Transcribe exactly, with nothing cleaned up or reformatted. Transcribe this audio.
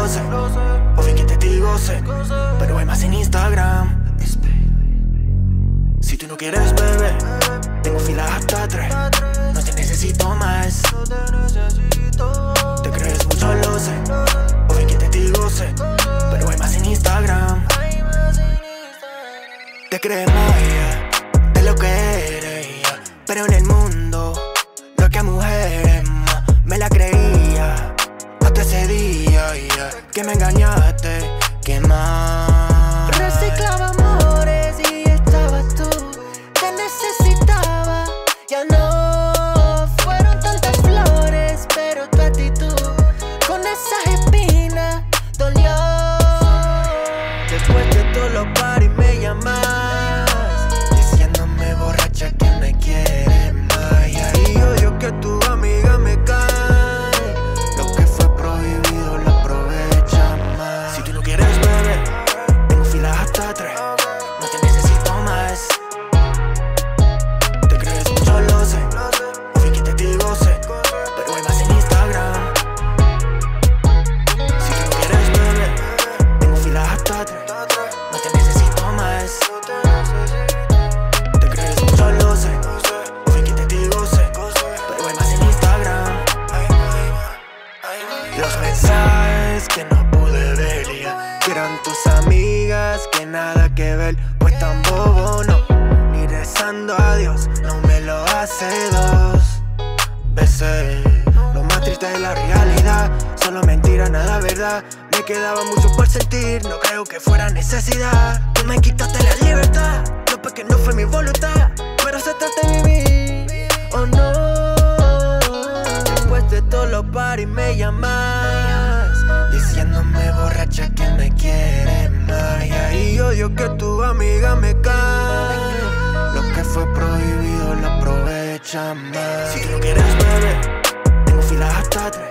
sé. O bien que te digo sé, pero hay más en Instagram. Si tú no quieres beber, tengo filas hasta tres. No te necesito más. Te crees mucho, lo sé. O bien que te digo sé, pero hay más en Instagram. Te crees más yeah, de lo que eres yeah. Pero en el mundo lo que a mujeres más me la creía. Hasta ese día yeah, que me engañaste. ¿Qué más? Reciclaba amores y estabas tú. Te necesitaba. Ya no fueron tantas flores, pero tu actitud con esas espinas dolió. Después de todos los paris me llamas, diciéndome borracha que me quieres más. Y ahí odio que tu amiga me cae. Lo que fue prohibido lo aprovecha más. Si tú no quieres beber, tengo filas hasta tres. No te necesito más. Te crees mucho, lo sé. O bien que te digo sé, pero hay más en Instagram. Si tú no quieres beber, tengo filas hasta tres. No te necesito más. Te crees mucho, lo sé. O bien que te digo sé, pero hay más en Instagram. Los mensajes que no pude ver yeah, que eran tus amigas, que nada que ver. Pues tan bobo no, ni rezando a Dios no me lo hace dos veces. Lo más triste de la realidad, solo mentira, nada verdad. Me quedaba mucho por sentir, no creo que fuera necesidad. Tú me quitaste la libertad, no porque no fue mi voluntad, pero se trata de vivir, oh no. Después de todos los paris me llamas, diciéndome borracha que me quieres más. Y ahí odio que tu amiga me cae. Lo que fue prohibido lo aprovecha más. Si tú no quieres beber, tengo filas hasta tres.